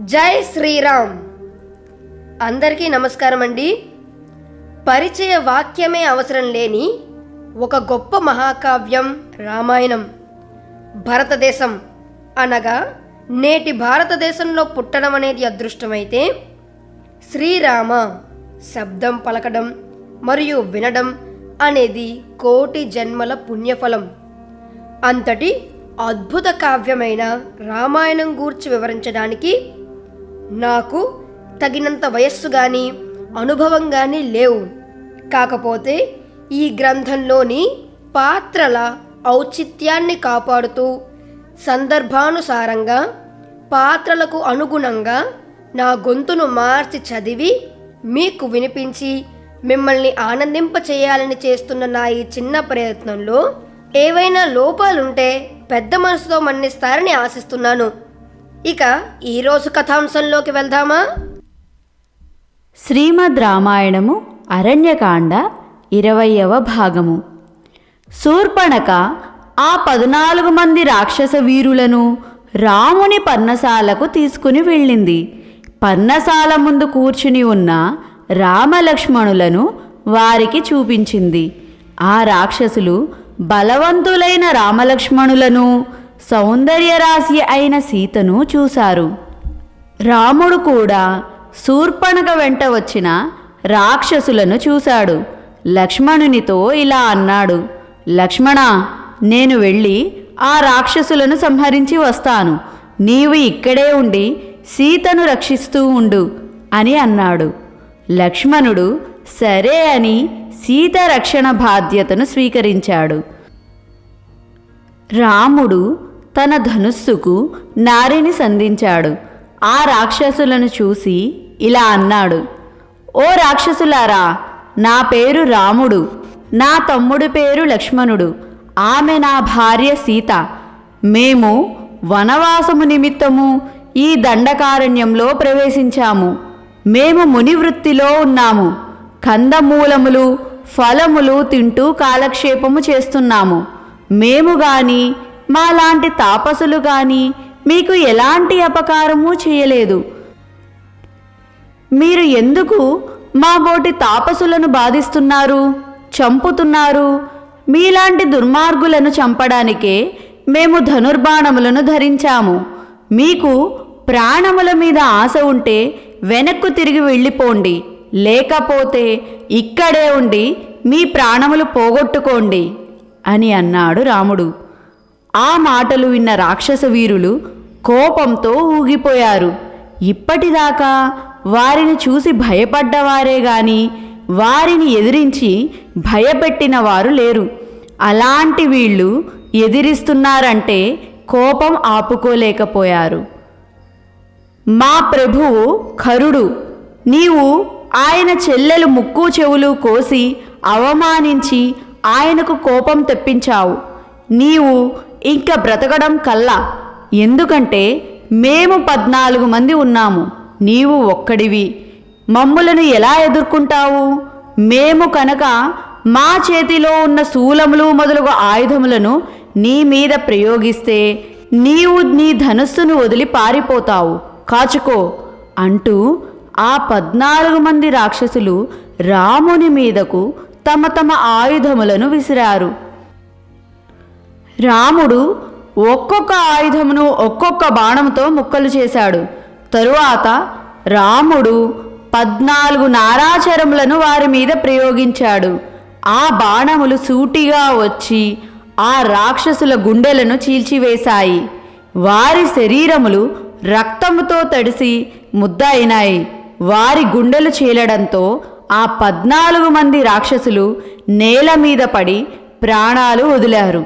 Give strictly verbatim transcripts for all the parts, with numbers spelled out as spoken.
జై శ్రీరామ్. అందరికీ నమస్కారం అండి. పరిచయ వాక్యమే అవసరం లేని ఒక గొప్ప మహాకావ్యం రామాయణం. భారతదేశం అనగా నేటి భారతదేశంలో పుట్టడం అనేది అదృష్టమైతే, శ్రీరామ శబ్దం పలకడం మరియు వినడం అనేది కోటి జన్మల పుణ్యఫలం. అంతటి అద్భుత కావ్యమైన రామాయణం గూర్చి వివరించడానికి నాకు తగినంత వయస్సు కానీ అనుభవం కానీ లేవు. కాకపోతే ఈ గ్రంథంలోని పాత్రల ఔచిత్యాన్ని కాపాడుతూ సందర్భానుసారంగా పాత్రలకు అనుగుణంగా నా గొంతును మార్చి చదివి మీకు వినిపించి మిమ్మల్ని ఆనందింపచేయాలని చేస్తున్న నా ఈ చిన్న ప్రయత్నంలో ఏవైనా లోపాలుంటే పెద్ద మనసుతో మన్నిస్తారని ఆశిస్తున్నాను. ఇక ఈరోజు కథాంశంలోకి వెళ్దామా? శ్రీమద్ రామాయణము అరణ్యకాండ ఇరవయవ భాగము. శూర్పణఖ ఆ పద్నాలుగు మంది రాక్షస వీరులను రాముని పర్ణశాలకు తీసుకుని వెళ్ళింది. పర్ణశాల ముందు కూర్చుని ఉన్న రామలక్ష్మణులను వారికి చూపించింది. ఆ రాక్షసులు బలవంతులైన రామలక్ష్మణులను, సౌందర్యరాశి అయిన సీతను చూశారు. రాముడు కూడా శూర్పణఖ వెంట వచ్చిన రాక్షసులను చూశాడు. లక్ష్మణునితో ఇలా అన్నాడు: లక్ష్మణ, నేను వెళ్ళి ఆ రాక్షసులను సంహరించి వస్తాను. నీవు ఇక్కడే ఉండి సీతను రక్షిస్తూ ఉండు అని అన్నాడు. లక్ష్మణుడు సరే అని సీత రక్షణ బాధ్యతను స్వీకరించాడు. రాముడు తన ధనుస్సుకు నారిని సంధించాడు. ఆ రాక్షసులను చూసి ఇలా అన్నాడు: ఓ రాక్షసులారా, నా పేరు రాముడు, నా తమ్ముడి పేరు లక్ష్మణుడు, ఆమె నా భార్య సీత. మేము వనవాసము నిమిత్తము ఈ దండకారణ్యంలో ప్రవేశించాము. మేము మునివృత్తిలో ఉన్నాము. కందమూలములు, ఫలములు తింటూ కాలక్షేపము చేస్తున్నాము. మేము గాని మాలాంటి తాపసులు గాని మీకు ఎలాంటి అపకారము చేయలేదు. మీరు ఎందుకు మా బోటి తాపసులను బాధిస్తున్నారు, చంపుతున్నారు? మీలాంటి దుర్మార్గులను చంపడానికే మేము ధనుర్బాణములను ధరించాము. మీకు ప్రాణముల మీద ఆశ ఉంటే వెనక్కు తిరిగి వెళ్ళిపోండి, లేకపోతే ఇక్కడే ఉండి మీ ప్రాణములు పోగొట్టుకోండి అని అన్నాడు రాముడు. ఆ మాటలు విన్న రాక్షస వీరులు కోపంతో ఊగిపోయారు. ఇప్పటిదాకా వారిని చూసి భయపడ్డవారే గాని వారిని ఎదిరించి భయపెట్టిన వారు లేరు. అలాంటి వీళ్ళు ఎదిరిస్తున్నారంటే కోపం ఆపుకోలేకపోయారు. మా ప్రభువు ఖరుడు, నీవు ఆయన చెల్లెలు ముక్కు చెవులు కోసి అవమానించి ఆయనకు కోపం తెప్పించావు. నీవు ఇంక బ్రతకడం కల్లా. ఎందుకంటే మేము పద్నాలుగు మంది ఉన్నాము, నీవు ఒక్కడివి. మమ్ములను ఎలా ఎదుర్కొంటావు? మేము కనుక మా చేతిలో ఉన్న శూలములు మొదలగు ఆయుధములను నీ మీద ప్రయోగిస్తే నీవు నీ ధనుస్సును వదిలి పారిపోతావు, కాచుకో అంటూ ఆ పద్నాలుగు మంది రాక్షసులు రాముని మీదకు తమ తమ ఆయుధములను విసిరారు. రాముడు ఒక్కొక్క ఆయుధమును ఒక్కొక్క బాణంతో ముక్కలు చేశాడు. తరువాత రాముడు పద్నాలుగు నారాచరములను వారి మీద ప్రయోగించాడు. ఆ బాణములు సూటిగా వచ్చి ఆ రాక్షసుల గుండెలను చీల్చివేశాయి. వారి శరీరములు రక్తముతో తడిసి ముద్ద అయినాయి. వారి గుండెలు చీలడంతో ఆ పద్నాలుగు మంది రాక్షసులు నేల మీద పడి ప్రాణాలు వదిలారు.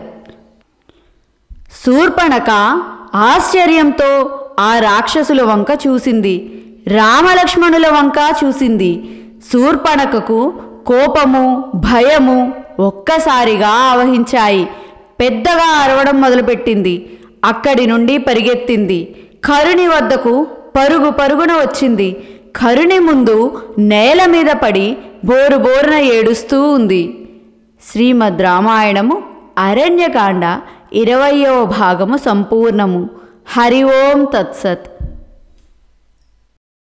శూర్పణఖ ఆశ్చర్యంతో ఆ రాక్షసుల వంక చూసింది, రామలక్ష్మణుల వంక చూసింది. శూర్పణఖకు కోపము, భయము ఒక్కసారిగా ఆవహించాయి. పెద్దగా అరవడం మొదలుపెట్టింది. అక్కడి నుండి పరిగెత్తింది. ఖరుని వద్దకు పరుగు పరుగున వచ్చింది. ఖరుని ముందు నేల మీద పడి బోరు బోరున ఏడుస్తూ ఉంది. శ్రీమద్ రామాయణము అరణ్యకాండ ఇరవయవ భాగము సంపూర్ణము. హరి ఓం తత్సత్.